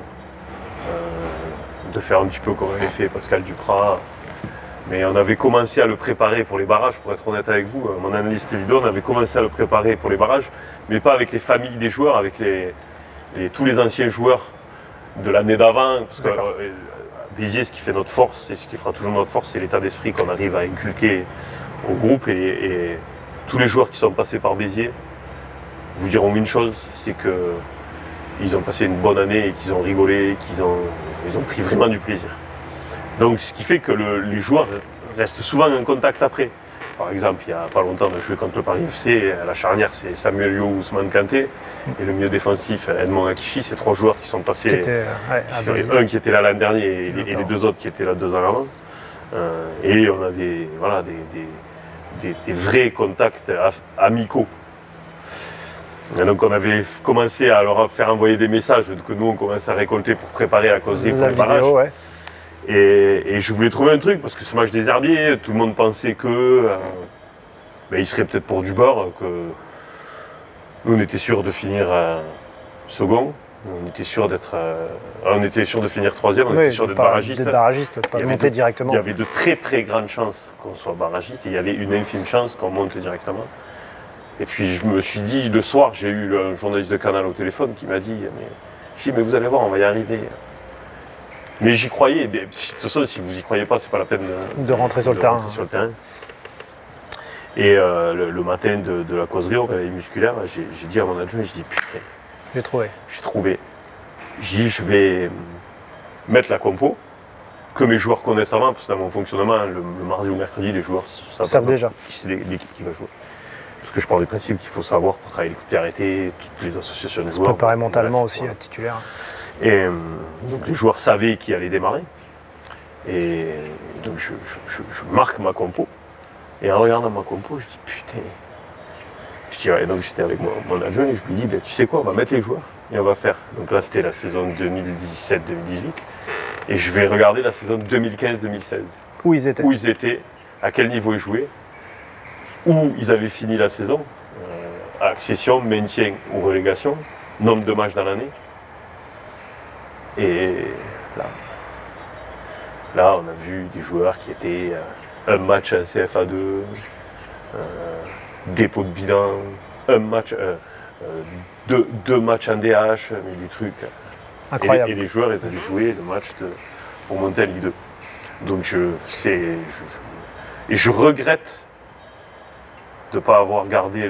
de faire un petit peu comme avait fait Pascal Duprat. Mais on avait commencé à le préparer pour les barrages, pour être honnête avec vous. Mon analyste vidéo, on avait commencé à le préparer pour les barrages, mais pas avec les familles des joueurs, avec tous les anciens joueurs de l'année d'avant. Parce que Béziers, ce qui fait notre force, et ce qui fera toujours notre force, c'est l'état d'esprit qu'on arrive à inculquer au groupe. Et tous les joueurs qui sont passés par Béziers vous diront une chose, c'est qu'ils ont passé une bonne année et qu'ils ont rigolé, ils ont pris vraiment du plaisir. Donc ce qui fait que les joueurs restent souvent en contact après. Par exemple, il n'y a pas longtemps, on a joué contre le Paris FC, à la charnière c'est Samuel Yo, Ousmane Kanté, et le milieu défensif Edmond Akichi, c'est 3 joueurs qui sont passés, un qui était là l'an dernier et les 2 autres qui étaient là 2 ans avant. Et on a des vrais contacts amicaux. Et donc on avait commencé à leur faire envoyer des messages que nous on commençait à récolter pour préparer la causerie pour les barrages. Ouais. Et je voulais trouver un truc, parce que ce match des Herbiers, tout le monde pensait que il serait peut-être pour du bord, que nous on était sûr de finir second. On était sûr d'être, on était sûr de finir 3e, on était sûr d'être barragiste. D'être barragiste, pas de monter directement. Il y avait de très très grandes chances qu'on soit barragiste et il y avait une infime chance qu'on monte directement. Et puis je me suis dit, le soir, j'ai eu un journaliste de Canal au téléphone qui m'a dit, mais vous allez voir, on va y arriver. Mais j'y croyais. Mais, de toute façon, si vous y croyez pas, c'est pas la peine de rentrer sur le terrain. Et le matin de la causerie au réveil musculaire, j'ai dit à mon adjoint, je dis putain, j'ai trouvé. J'ai trouvé. J'ai dit, je vais mettre la compo que mes joueurs connaissent avant, parce que dans mon fonctionnement, le mardi ou mercredi, les joueurs savent déjà. C'est l'équipe qui va jouer. Parce que je pars du principe qu'il faut savoir pour travailler les coups de pied arrêtés, toutes les associations des joueurs. Se préparer mentalement aussi à titulaire. Et donc les joueurs savaient qui allait démarrer. Et donc je marque ma compo. Et en regardant ma compo, je dis putain. Et donc j'étais avec mon adjoint et je lui dis, ben, tu sais quoi, on va mettre les joueurs et on va faire. Donc là c'était la saison 2017-2018. Et je vais regarder la saison 2015-2016. Où ils étaient. Où ils étaient, à quel niveau ils jouaient, où ils avaient fini la saison, accession, maintien ou relégation, nombre de matchs dans l'année. Et là, on a vu des joueurs qui étaient un match en CFA2, dépôt de bilan, un match, deux matchs en DH, mais des trucs. Incroyable. Et les joueurs, ils avaient joué le match pour monter en Ligue 2. Donc je regrette de ne pas avoir gardé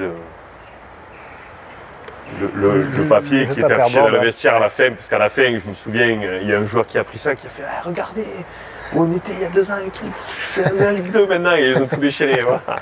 le papier qui était affiché dans le vestiaire à la fin, parce qu'à la fin, je me souviens, il y a un joueur qui a pris ça, qui a fait ah, regardez, où on était il y a 2 ans et tout, je suis en Ligue 2 maintenant, et ils ont tout déchiré. Voilà.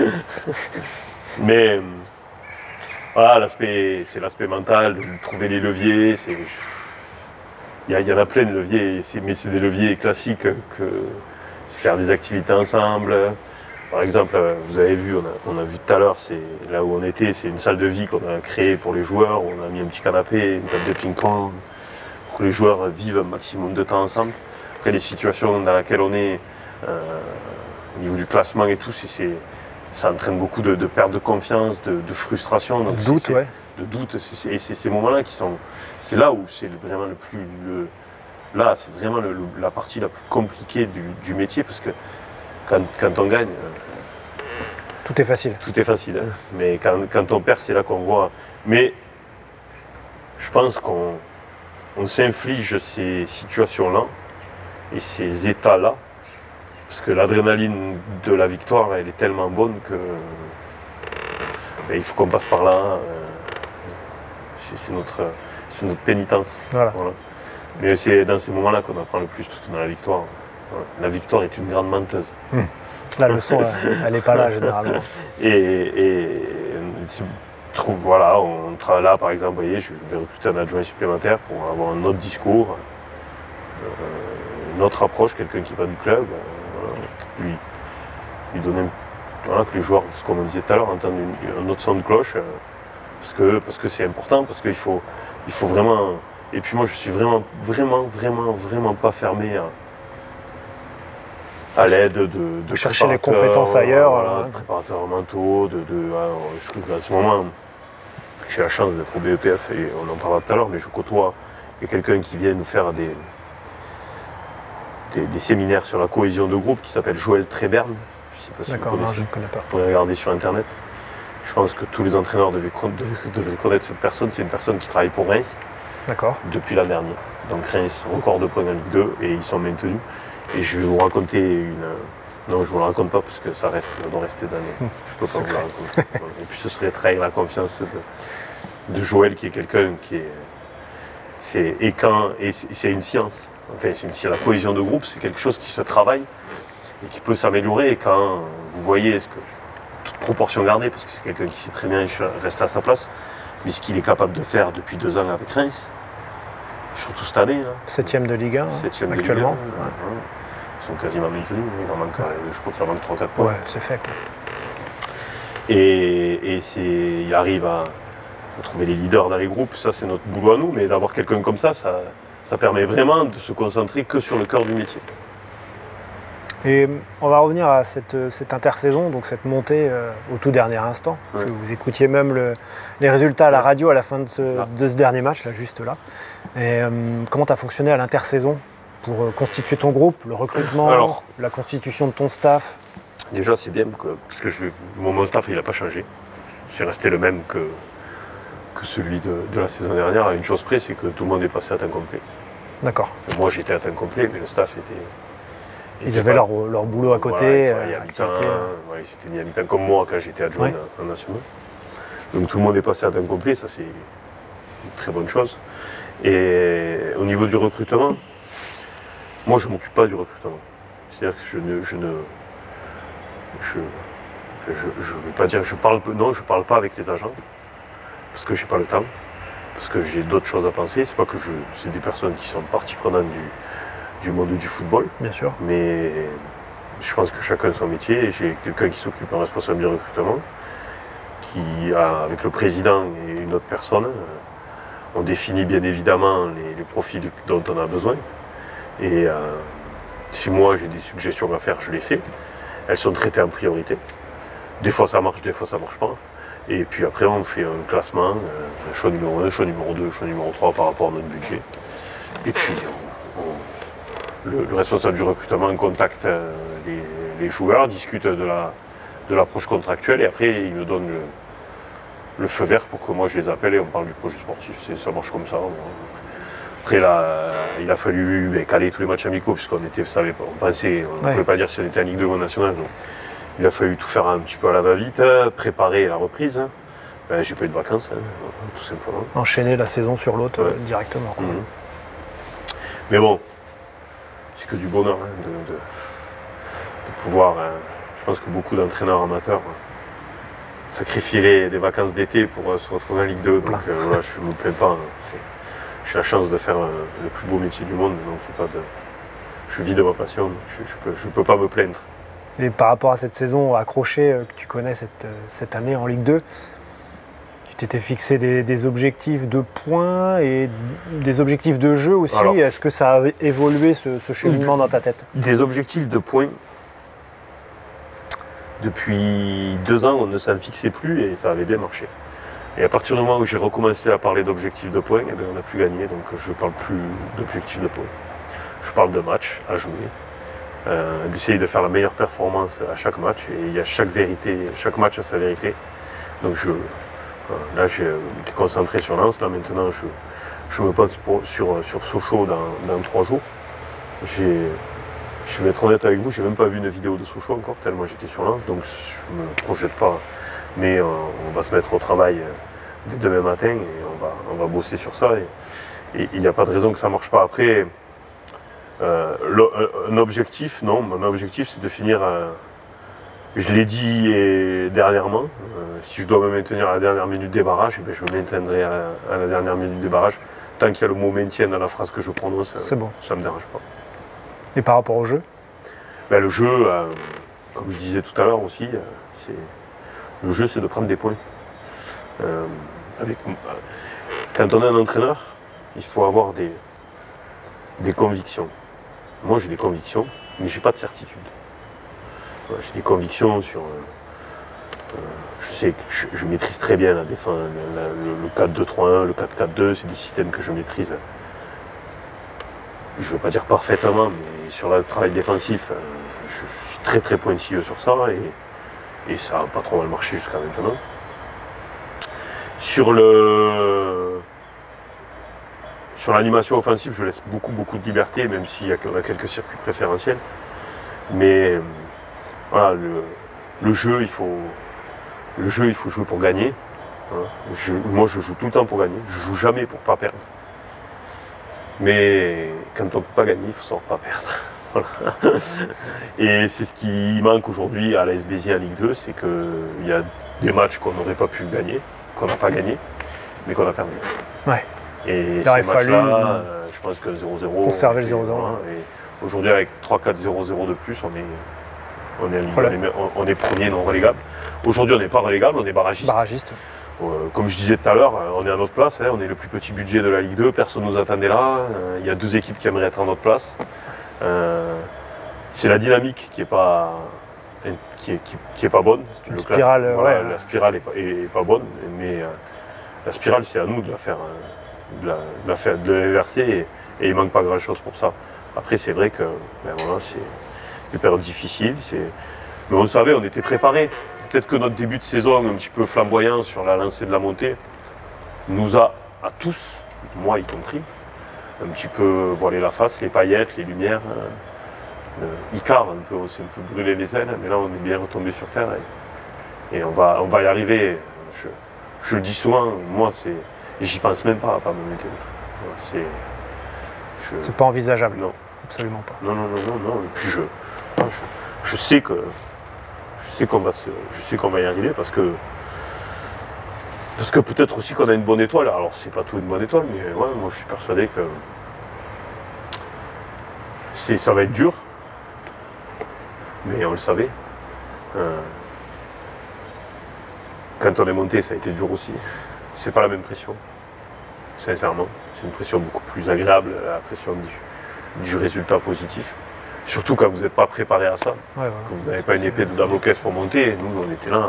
Mais voilà, c'est l'aspect mental, de trouver les leviers. Il y en a plein de leviers, mais c'est des leviers classiques que faire des activités ensemble. Par exemple, vous avez vu, on a vu tout à l'heure, c'est là où on était, c'est une salle de vie qu'on a créée pour les joueurs. On a mis un petit canapé, une table de ping-pong, pour que les joueurs vivent un maximum de temps ensemble. Après, les situations dans lesquelles on est, au niveau du classement et tout, ça entraîne beaucoup de perte de confiance, de frustration. Donc de doute, ouais. De doute, et c'est ces moments-là qui sont... C'est là où c'est vraiment le plus... Là, c'est vraiment la partie la plus compliquée du métier, parce que quand on gagne... tout est facile. Tout est facile, hein. Mais quand on perd, c'est là qu'on voit... Mais je pense qu'on s'inflige ces situations-là et ces états-là, parce que l'adrénaline de la victoire, elle est tellement bonne que il faut qu'on passe par là. C'est notre pénitence. Voilà. Mais c'est dans ces moments-là qu'on apprend le plus, parce que dans la victoire est une grande menteuse. La leçon, elle n'est pas là généralement. Et voilà, on travaille là, par exemple, vous voyez, je vais recruter un adjoint supplémentaire pour avoir un autre discours, une autre approche, quelqu'un qui va du club, lui donner, que les joueurs, comme on disait tout à l'heure, entendent un autre son de cloche, parce que c'est important, parce qu'il faut vraiment... Et puis moi, je suis vraiment pas fermé à l'aide de chercher les compétences ailleurs. Voilà, de préparateurs mentaux, je trouve qu'à ce moment, j'ai la chance d'être au BEPF, et on en parlera tout à l'heure, mais je côtoie quelqu'un qui vient nous faire des séminaires sur la cohésion de groupe, qui s'appelle Joël Tréberne. Je ne sais pas si vous connaissez. Non, je ne connais pas. Vous pouvez regarder sur Internet. Je pense que tous les entraîneurs devraient connaître cette personne. C'est une personne qui travaille pour Reims. D'accord. Depuis l'an dernier. Donc Reims, record de points en Ligue 2, et ils sont maintenus. Et je vais vous raconter une... Non, je ne vous la raconte pas, parce que ça doit rester dans les... Je peux pas vous la raconter. Et puis ce serait trahir la confiance de Joël, qui est quelqu'un qui est... c'est une science. Enfin, la cohésion de groupe, c'est quelque chose qui se travaille et qui peut s'améliorer. Et quand vous voyez, toute proportion gardée, parce que c'est quelqu'un qui sait très bien rester à sa place, mais ce qu'il est capable de faire depuis 2 ans avec Reims, surtout cette année. 7e de Ligue 1, actuellement. Ligue 1, ils sont quasiment maintenus. Je crois qu'il en manque 3-4 points. Ouais, c'est fait. Quoi. Et il arrive à trouver les leaders dans les groupes. Ça, c'est notre boulot à nous. Mais d'avoir quelqu'un comme ça permet vraiment de se concentrer que sur le cœur du métier. Et on va revenir à cette intersaison, donc cette montée au tout dernier instant. Parce que vous écoutiez même les résultats à la radio à la fin de ce dernier match, là, juste là. Et comment tu as fonctionné à l'intersaison pour constituer ton groupe, le recrutement, la constitution de ton staff? Déjà, c'est bien parce que mon staff, il n'a pas changé. C'est resté le même que celui de la saison dernière. À une chose près, c'est que tout le monde est passé à temps complet. D'accord. Moi, j'étais à temps complet, mais le staff était... Ils avaient leur boulot à côté, activité. Ils s'étaient mis à mi-temps comme moi quand j'étais adjoint en national. Donc tout le monde est passé à temps complet, ça c'est une très bonne chose. Et au niveau du recrutement, moi je ne m'occupe pas du recrutement. C'est-à-dire que je vais pas dire, je parle pas avec les agents, parce que j'ai pas le temps, parce que j'ai d'autres choses à penser. C'est pas que c'est des personnes qui sont partie prenante du monde du football. Bien sûr. Mais je pense que chacun son métier. J'ai quelqu'un qui s'occupe en responsable du recrutement, qui avec le président et une autre personne, on définit bien évidemment les profils dont on a besoin. Et si moi j'ai des suggestions à faire, je les fais. Elles sont traitées en priorité. Des fois ça marche, des fois ça marche pas. Et puis après on fait un classement, choix numéro 1, choix numéro 2, choix numéro 3 par rapport à notre budget. Et puis le responsable du recrutement contacte les joueurs, discute de l'approche contractuelle et après il me donne le feu vert pour que moi je les appelle et on parle du projet sportif. Ça marche comme ça. Après là, il a fallu caler tous les matchs amicaux puisqu'on était, on pensait, on ne pouvait pas dire si on était en Ligue 2 ou en National. Donc, il a fallu tout faire un petit peu à la va-vite, préparer la reprise. J'ai pas eu de vacances, tout simplement. Enchaîner la saison sur l'autre directement. Quoi. Mais bon, c'est que du bonheur de pouvoir. Je pense que beaucoup d'entraîneurs amateurs sacrifieraient des vacances d'été pour se retrouver en Ligue 2. Donc voilà, je ne me plains pas. J'ai la chance de faire le plus beau métier du monde. Donc je vis de ma passion. Je ne peux pas me plaindre. Et par rapport à cette saison accrochée que tu connais cette année en Ligue 2, tu t'étais fixé des objectifs de points et des objectifs de jeu aussi. Est-ce que ça a évolué ce cheminement dans ta tête? Des objectifs de points. Depuis 2 ans, on ne s'en fixait plus et ça avait bien marché. Et à partir du moment où j'ai recommencé à parler d'objectifs de points, on n'a plus gagné, donc je ne parle plus d'objectifs de points. Je parle de matchs à jouer, d'essayer de faire la meilleure performance à chaque match. Et il y a chaque match a sa vérité. Donc là, j'ai été concentré sur Lens. Là, maintenant, je me pense sur Sochaux dans 3 jours. Je vais être honnête avec vous, je n'ai même pas vu une vidéo de Sochaux encore, tellement j'étais sur Lens, donc je ne me projette pas. Mais on va se mettre au travail dès demain matin et on va bosser sur ça. Et il n'y a pas de raison que ça ne marche pas. Après, un objectif, non, mon objectif c'est de finir, je l'ai dit dernièrement, si je dois me maintenir à la dernière minute des barrages, eh bien, je me maintiendrai à la dernière minute des barrages. Tant qu'il y a le mot maintien dans la phrase que je prononce, bon. Ça ne me dérange pas. Et par rapport au jeu? Le jeu, comme je disais tout à l'heure aussi, le jeu c'est de prendre des points. Quand on est un entraîneur, il faut avoir des convictions. Moi j'ai des convictions, mais je n'ai pas de certitude. J'ai des convictions sur... je sais que je maîtrise très bien la défense, le 4-2-3-1, le 4-4-2, c'est des systèmes que je maîtrise. Je ne veux pas dire parfaitement, mais sur le travail défensif, je suis très très pointilleux sur ça et ça n'a pas trop mal marché jusqu'à maintenant. Sur l'animation offensive, je laisse beaucoup de liberté, même s'il y a quelques circuits préférentiels. Mais voilà, le jeu, il faut jouer pour gagner. Voilà. Moi, je joue tout le temps pour gagner. Je joue jamais pour pas perdre. Mais quand on ne peut pas gagner, il faut savoir pas perdre. Voilà. Et c'est ce qui manque aujourd'hui à l'AS Béziers en Ligue 2, c'est qu'il y a des matchs qu'on n'aurait pas pu gagner, qu'on n'a pas gagné, mais qu'on a perdu. Ouais. Et ces matchs-là, je pense que 0-0. Conserver le 0-0. Voilà. Et aujourd'hui, avec 3-4-0-0 de plus, on est premier non relégable. Aujourd'hui, on n'est pas relégable, on est barragiste. Barragiste. Comme je disais tout à l'heure, on est à notre place, on est le plus petit budget de la Ligue 2, personne ne nous attendait là. Il y a 2 équipes qui aimeraient être à notre place. c'est la dynamique qui est pas bonne. Si tu Une le spirale, classes. Voilà, ouais. la spirale est pas bonne, mais la spirale, c'est à nous de la faire, de l'inverser, et il manque pas grand-chose pour ça. Après, c'est vrai que voilà, c'est des périodes difficiles, mais on savait, on était préparés. Peut-être que notre début de saison, un petit peu flamboyant sur la lancée de la montée, nous a, à tous, moi y compris, un petit peu voilé la face, les paillettes, les lumières. Icar, on s'est un peu brûlé les ailes, mais là on est bien retombé sur terre et on va y arriver. Je le dis souvent, moi j'y pense même pas à pas me maintenir. C'est pas envisageable. Non. Absolument pas. Non. Et puis je sais qu'on va y arriver parce que peut-être aussi qu'on a une bonne étoile. Alors c'est pas tout une bonne étoile, mais ouais, moi je suis persuadé que ça va être dur. Mais on le savait. Quand on est monté, ça a été dur aussi. C'est pas la même pression, sincèrement. C'est une pression beaucoup plus agréable, la pression du résultat positif. Surtout quand vous n'êtes pas préparé à ça, Ouais, que vous n'avez pas une épée de Damoclès pour monter. Nous, on était là.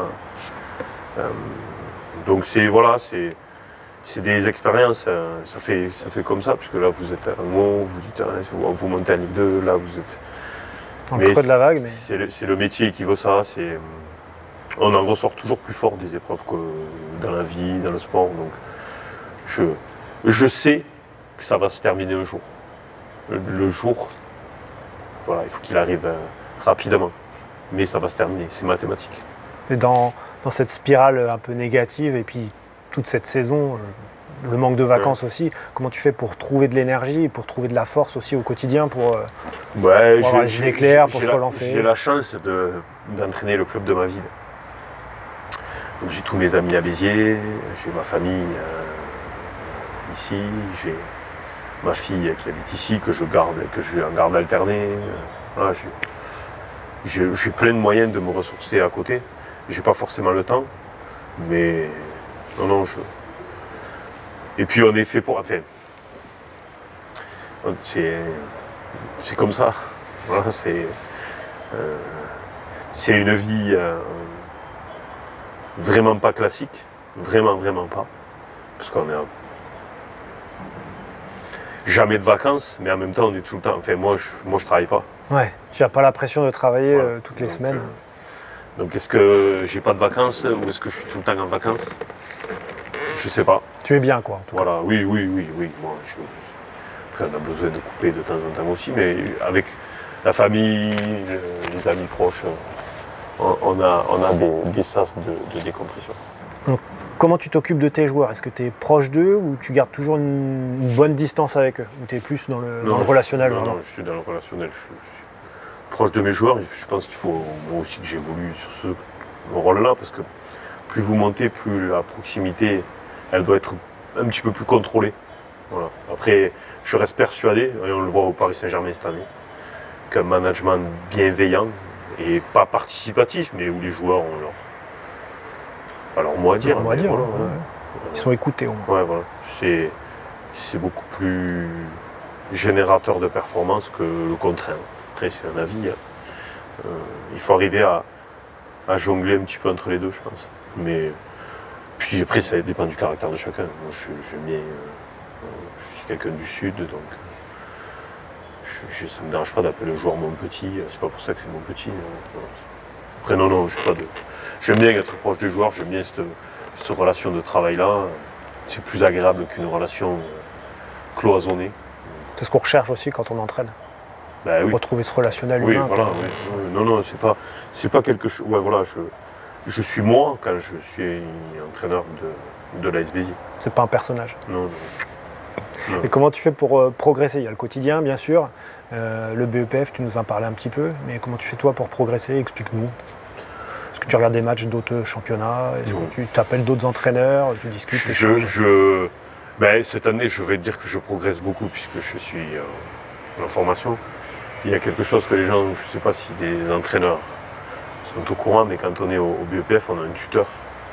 Donc c'est des expériences. Ça fait comme ça, puisque là, vous êtes à Mont, vous montez à Ligue 2, là, vous êtes. Dans le creux de la vague. Mais... C'est le métier qui veut ça. On en ressort toujours plus fort des épreuves que dans la vie, dans le sport. Donc je sais que ça va se terminer un jour. Le jour, voilà, il faut qu'il arrive rapidement. Mais ça va se terminer, c'est mathématique. Et dans cette spirale un peu négative, et puis toute cette saison, le manque de vacances aussi, comment tu fais pour trouver de l'énergie, pour trouver de la force aussi au quotidien, pour avoir les idées claires, pour se relancer? J'ai la chance d'entraîner le club de ma ville. Donc j'ai tous mes amis à Béziers, j'ai ma famille ici, j'ai ma fille qui habite ici, que je j'ai en garde alternée. Voilà, j'ai plein de moyens de me ressourcer à côté. J'ai pas forcément le temps, mais non, Et puis on est fait pour. Enfin, c'est comme ça. Voilà, c'est une vie vraiment pas classique, vraiment pas, parce qu'on est jamais de vacances, mais en même temps on est tout le temps. Enfin moi je travaille pas. Ouais. Tu n'as pas la pression de travailler toutes les semaines. Donc est-ce que j'ai pas de vacances ou est-ce que je suis tout le temps en vacances? Je sais pas. Tu es bien quoi. En tout cas. Voilà, oui. Moi, après on a besoin de couper de temps en temps aussi, mais avec la famille, les amis proches, on a des sas de décompression. Donc, comment tu t'occupes de tes joueurs? Est-ce que tu es proche d'eux ou tu gardes toujours une bonne distance avec eux? Ou tu es plus dans le relationnel? Non, je suis dans le relationnel. Je suis proche de mes joueurs. Je pense qu'il faut moi aussi que j'évolue sur ce rôle-là, parce que plus vous montez, plus la proximité, elle doit être un petit peu plus contrôlée. Voilà. Après, je reste persuadé, et on le voit au Paris Saint-Germain cette année, qu'un management bienveillant et pas participatif, mais où les joueurs ont leur mot à dire. Voilà. Ils sont écoutés au moins. Ouais, voilà. C'est beaucoup plus générateur de performance que le contraire. Après, c'est un avis. Il faut arriver à jongler un petit peu entre les deux, je pense. Mais puis après, ça dépend du caractère de chacun. Moi, je suis quelqu'un du Sud, donc ça ne me dérange pas d'appeler le joueur mon petit. C'est pas pour ça que c'est mon petit. Après, non, j'aime bien être proche des joueurs, j'aime bien cette relation de travail-là. C'est plus agréable qu'une relation cloisonnée. C'est ce qu'on recherche aussi quand on entraîne. Ben, oui. Retrouver ce relationnel oui, humain. Voilà, oui. Non, c'est pas quelque chose. Ouais, voilà, je suis moi quand je suis entraîneur de l'AS Béziers. C'est pas un personnage. Non. Et comment tu fais pour progresser? Il y a le quotidien, bien sûr. Le BEPF, tu nous en parlais un petit peu. Mais comment tu fais toi pour progresser? Explique-nous. Est-ce que tu regardes des matchs d'autres championnats? Est-ce que tu t'appelles d'autres entraîneurs? Tu discutes? Cette année, je vais dire que je progresse beaucoup puisque je suis en formation. Il y a quelque chose que les gens, je ne sais pas si des entraîneurs sont au courant, mais quand on est au BEPF, on a un tuteur.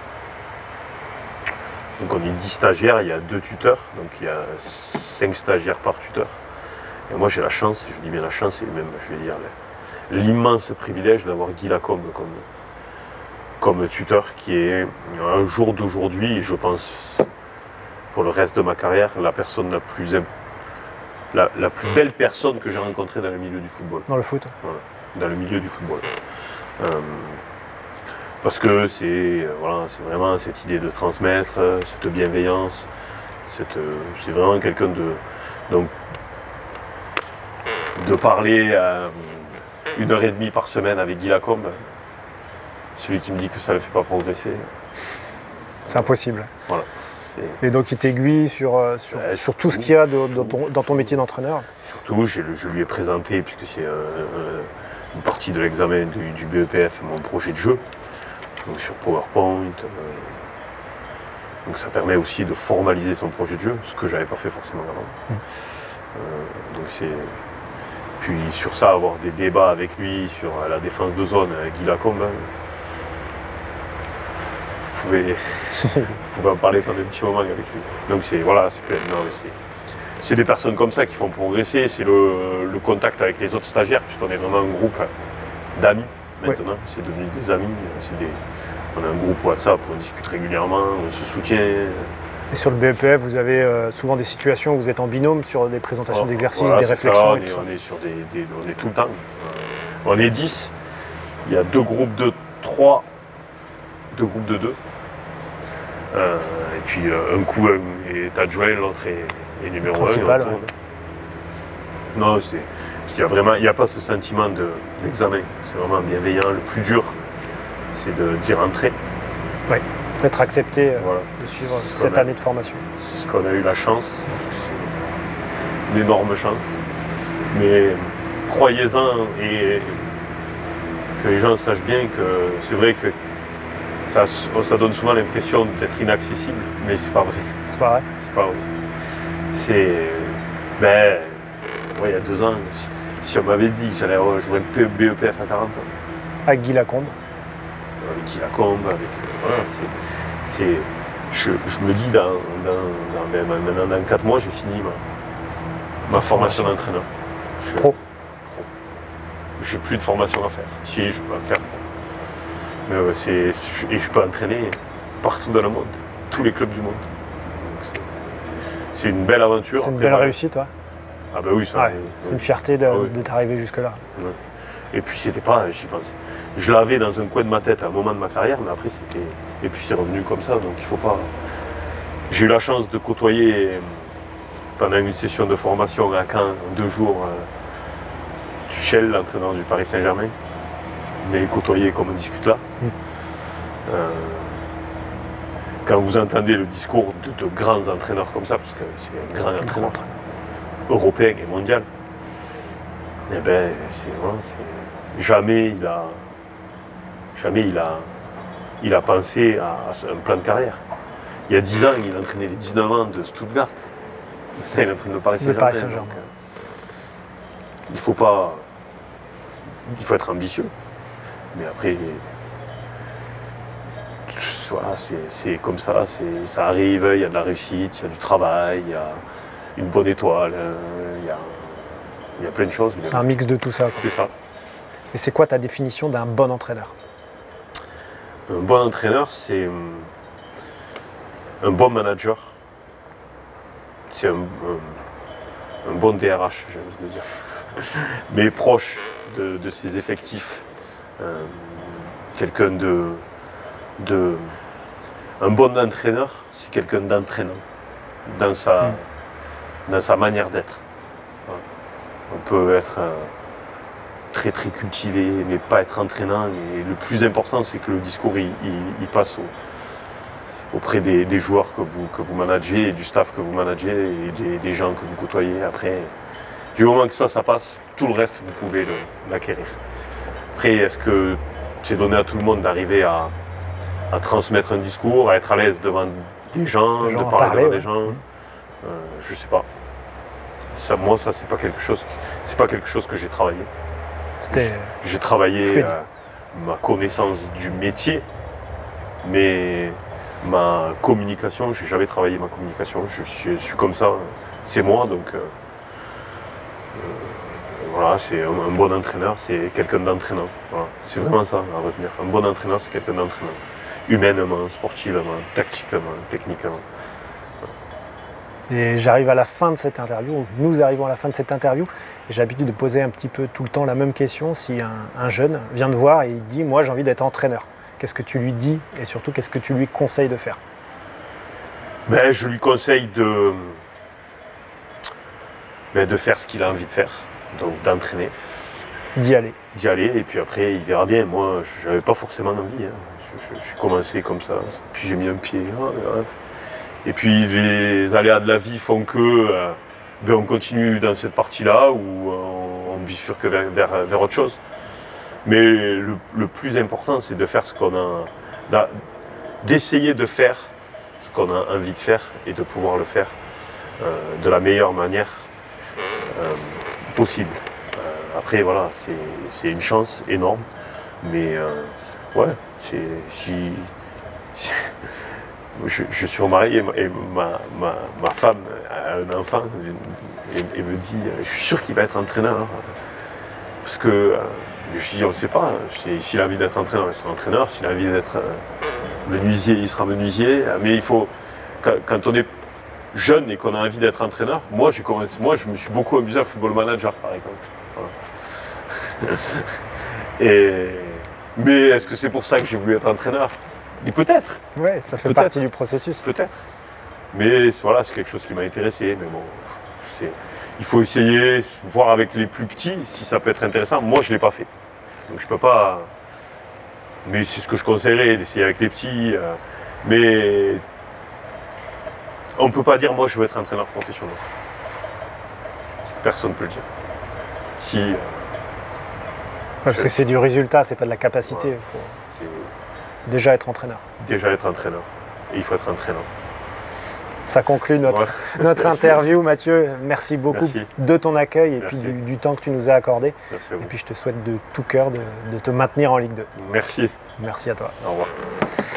Donc on est 10 stagiaires, il y a 2 tuteurs, donc il y a 5 stagiaires par tuteur. Et moi j'ai la chance, et je dis bien la chance, et même je vais dire l'immense privilège d'avoir Guy Lacombe comme tuteur, qui est un jour d'aujourd'hui, je pense, pour le reste de ma carrière, la personne la plus belle personne que j'ai rencontrée dans le milieu du football. Dans le foot. Voilà, dans le milieu du football. Parce que c'est vraiment cette idée de transmettre, cette bienveillance, c'est vraiment quelqu'un de parler 1h30 par semaine avec Guy Lacombe, celui qui me dit que ça ne le fait pas progresser. C'est impossible. Voilà. Et donc il t'aiguille sur tout ce qu'il y a dans ton métier d'entraîneur. Surtout, je lui ai présenté, puisque c'est une partie de l'examen du BEPF, mon projet de jeu, donc sur PowerPoint. Donc ça permet aussi de formaliser son projet de jeu, ce que je n'avais pas fait forcément avant. Puis sur ça, avoir des débats avec lui sur la défense de zone avec Guy Lacombe, vous pouvez en parler pendant un petit moment avec lui. Donc c'est des personnes comme ça qui font progresser, c'est le contact avec les autres stagiaires, puisqu'on est vraiment un groupe d'amis maintenant, c'est devenu des amis, on a un groupe WhatsApp où on discute régulièrement, on se soutient. Et sur le BEPF, vous avez souvent des situations où vous êtes en binôme sur des présentations d'exercices, des réflexions. On est tout le temps. On est 10. Il y a 2 groupes de 3, 2 groupes de 2. Et puis un coup est adjoint, l'autre est numéro 1. Principal, Non, il n'y a pas ce sentiment d'examen. C'est vraiment bienveillant. Le plus dur, c'est d'y rentrer. Oui. D'être accepté de suivre cette année de formation. C'est ce qu'on a eu la chance, c'est une énorme chance. Mais croyez-en et que les gens sachent bien que c'est vrai que ça donne souvent l'impression d'être inaccessible, mais c'est pas vrai. C'est pas vrai? C'est pas vrai. Il y a 2 ans, si on m'avait dit que j'allais jouer le BEPF à 40 ans. Avec Guy Lacombe. Avec Guy Lacombe, je me dis dans 4 mois, j'ai fini ma formation d'entraîneur. Pro. J'ai plus de formation à faire. Si, je peux en faire. Mais et je peux entraîner partout dans le monde, tous les clubs du monde. C'est une belle aventure. C'est une belle réussite, ouais. Ah bah oui, c'est une fierté d'être arrivé jusque-là. Ouais. Et puis c'était pas, j'y pense. Je l'avais dans un coin de ma tête à un moment de ma carrière, mais après c'était. Et puis c'est revenu comme ça, donc il faut pas. J'ai eu la chance de côtoyer pendant une session de formation à Caen, 2 jours, Tuchel, l'entraîneur du Paris Saint-Germain, mais côtoyer comme on discute là. Quand vous entendez le discours de grands entraîneurs comme ça, parce que c'est un grand entraîneur européen et mondial, eh ben jamais il a pensé à un plan de carrière. Il y a 10 ans, il entraînait les 19 ans de Stuttgart. Il entraîne le Paris Saint-Germain. Il faut être ambitieux. Mais après, voilà, c'est comme ça, ça arrive, il y a de la réussite, il y a du travail, il y a une bonne étoile, il y a plein de choses. C'est un mix de tout ça. C'est ça. Et c'est quoi ta définition d'un bon entraîneur? Un bon entraîneur, c'est un bon manager. C'est un bon DRH, j'ai envie de dire. Mais proche de ses effectifs. Quelqu'un un bon entraîneur, c'est quelqu'un d'entraînant dans sa manière d'être. Voilà. On peut être très très cultivé, mais pas être entraînant. Et le plus important, c'est que le discours il passe auprès des joueurs que vous managez, et du staff que vous managez, et des gens que vous côtoyez. Après, du moment que ça passe, tout le reste, vous pouvez l'acquérir. Après, est-ce que c'est donné à tout le monde d'arriver à transmettre un discours, à être à l'aise devant des gens, de parler devant des gens? Je sais pas. Moi, ça, c'est pas quelque chose que j'ai travaillé. J'ai travaillé ma connaissance du métier, mais ma communication, j'ai jamais travaillé ma communication. Je suis comme ça, c'est moi, donc Voilà, c'est un bon entraîneur, c'est quelqu'un d'entraînant. Voilà. C'est vraiment ça à retenir. Un bon entraîneur, c'est quelqu'un d'entraînant. Humainement, sportivement, tactiquement, techniquement. Et j'arrive à la fin de cette interview, nous arrivons à la fin de cette interview, et j'ai l'habitude de poser un petit peu tout le temps la même question. Si un jeune vient te voir et il dit « moi j'ai envie d'être entraîneur », qu'est-ce que tu lui dis et surtout qu'est-ce que tu lui conseilles de faire? Ben, je lui conseille de faire ce qu'il a envie de faire, donc d'entraîner. D'y aller. D'y aller, et puis après il verra bien. Moi, je n'avais pas forcément envie. Hein. Je suis commencé comme ça, puis j'ai mis un pied. Et puis les aléas de la vie font que on continue dans cette partie-là ou on bifurque vers autre chose. Mais le plus important, c'est de faire ce qu'on a, d'essayer de faire ce qu'on a envie de faire et de pouvoir le faire de la meilleure manière possible. Après, voilà, c'est une chance énorme, mais ouais, je suis remarié et ma femme a un enfant et me dit « je suis sûr qu'il va être entraîneur ». Parce que je dis « on ne sait pas, s'il a envie d'être entraîneur, il sera entraîneur, s'il a envie d'être menuisier, il sera menuisier ». Mais il faut, quand on est jeune et qu'on a envie d'être entraîneur, moi je me suis beaucoup amusé à Football Manager par exemple. Voilà. Mais est-ce que c'est pour ça que j'ai voulu être entraîneur? Et peut-être. Oui, ça fait partie du processus. Peut-être. Mais voilà, c'est quelque chose qui m'a intéressé. Mais bon, il faut essayer, voir avec les plus petits si ça peut être intéressant. Moi, je ne l'ai pas fait. Donc je peux pas. Mais c'est ce que je conseillerais, d'essayer avec les petits. Mais on ne peut pas dire, moi, je veux être entraîneur professionnel. Personne ne peut le dire. Si. Parce que c'est du résultat, c'est pas de la capacité. Ouais, faut déjà être entraîneur. Déjà être entraîneur. Et il faut être entraîneur. Ça conclut notre interview, Mathieu. Merci beaucoup de ton accueil et puis du temps que tu nous as accordé. Merci à vous. Et puis je te souhaite de tout cœur de te maintenir en Ligue 2. Merci. Merci à toi. Au revoir.